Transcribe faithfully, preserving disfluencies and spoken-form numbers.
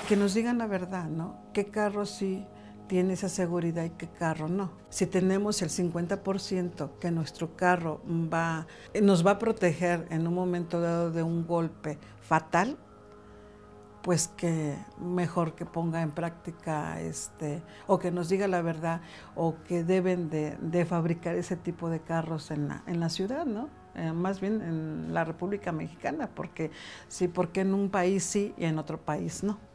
que nos digan la verdad, ¿no? ¿Qué carro sí tiene esa seguridad y qué carro no? Si tenemos el cincuenta por ciento que nuestro carro va, nos va a proteger en un momento dado de un golpe fatal, pues que mejor que ponga en práctica, este, o que nos diga la verdad, o que deben de, de fabricar ese tipo de carros en la, en la ciudad, ¿no? Eh, más bien en la República Mexicana, porque sí, porque en un país sí y en otro país no.